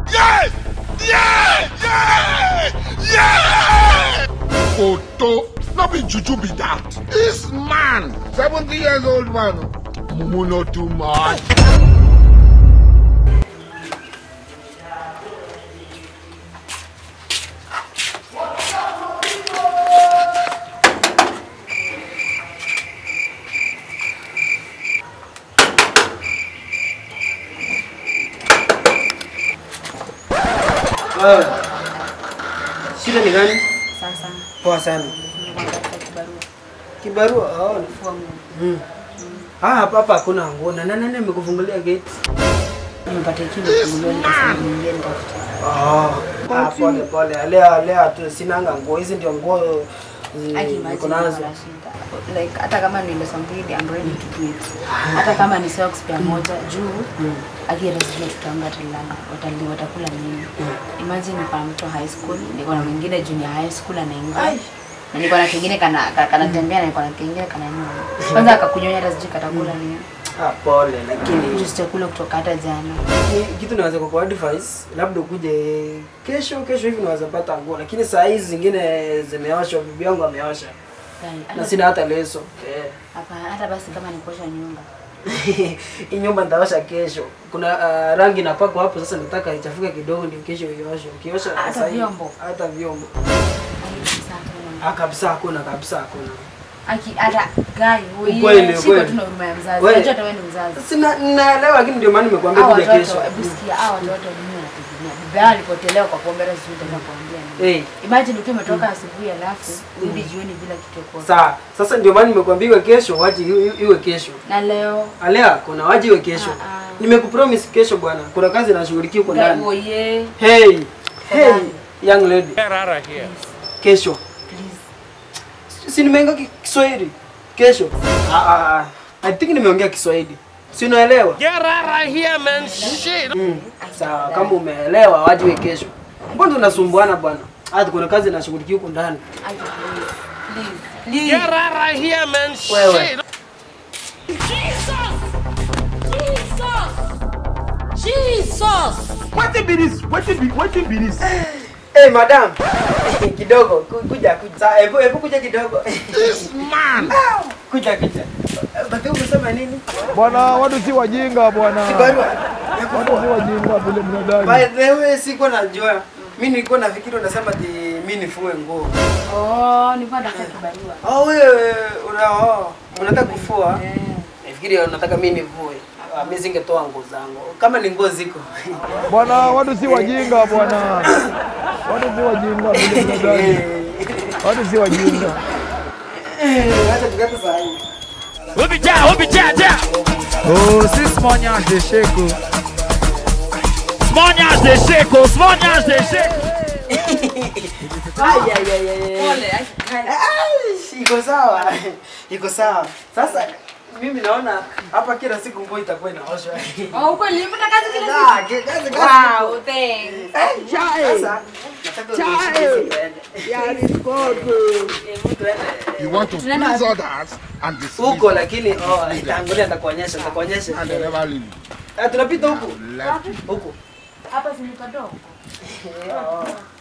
Yeah! Yeah! Yeah! Yeah! Photo. Not be juju be that. This man, 70 years old man. Mumu not too much. Shida ni gani? Sasa. Poa sana. Kibarua. Kibarua? Hapa hakuna nguo. Na nani amekufungulia gate? Nimepata kitu kufungulia nikasema niingie nitafuta. Pole. Leo tu sinanga nguo. Hizi ndio nguo niko nazo. Like hata kama ni lesson mbili I'm ready to do it. Hata kama ni socks pia moja juu akira sisi tutanga tulana watakula nini. Imagine kwa mtu high school niko na mwingine junior high school anaingia. Na niko na kingine kanatembea na niko na kingine kananywa. Kwanza akakunyonya hata sijui katakula nini. Pole lakini just chakula kutoka hata jana. Kitu naweza kwa advice labda ukuje kesho hivi naweza pata nguo lakini saa hizi zingine zimeoshwa bibi yangu ameosha. Na sina hata leso. Hapana, hata basi kama nikuosha nyumba. Hii nyumba nitaosha kesho. Kuna rangi napaka hapo sasa nataka ichafuke kidogo ndio kesho ioshe. Ukiosha hata vyombo. Hata vyombo. Kabisa hakuna. Aki hata guy wewe sio tuna huruma ya mzazi. Unajua hata wewe ni mzazi. Sina naelewa lakini ndio maana nimekuambia kuja kesho. Hebu sikia watoto dunia wanategemea. Bibi alipotelewa kwa kuombea sisi tunakuambia. Imagine ukiwa umetoka asubuhi alafu urudi jioni bila kitu kwa. Sawa. Sasa ndio maana nimekuambia kesho waje iwe kesho. Na leo. Alea kuna waje iwe kesho. Nimekupromise kesho bwana. Kuna kazi nashughulikia huko ndani. Hey young lady. Get out of here. Kesho. Si nimeongea Kiswahili kesho. I think nimeongea Kiswahili. Si unaelewa? Get out of here man. Shit. Sawa kama umeelewa waje kesho. Mbona tunasumbuana bwana? Hata kuna kazi nashughulikia huko ndani. Please. Get out of here man. Shit. Jesus. What be this? Hey madam. Kidogo kuja. Hebu kuja kidogo. This man. Kuja. Bado unasema nini? Bwana watu si wajinga bwana. Kibarua. Watu si wajinga vile mnadai. By the way siko najua. Mimi nilikuwa nafikiri unasema mimi nifue nguo. Nilikuwa nataka kibarua. Wewe unataka kufua? Nafikiri unataka mimi nivue. Mimi singetoa nguo zangu. Kama ni nguo ziko. Bwana watu si wajinga bwana. Watu si wajinga vile mnadai. Watu si wajinga. Acha tukate saa hii. Ubija. Oh, si small nyash de sheko. Small nyash de sheko. Pole. Iko sawa. Sasa mimi naona hapa kila siku nguo itakuwa inaoshwa. Kweli mbona kazi kila siku? Wow, thanks. Sasa You want to please others and this. huko lakini tangulia nitakuonyesha. And they never leave. Tunapita huko. Hapa si ni padogo.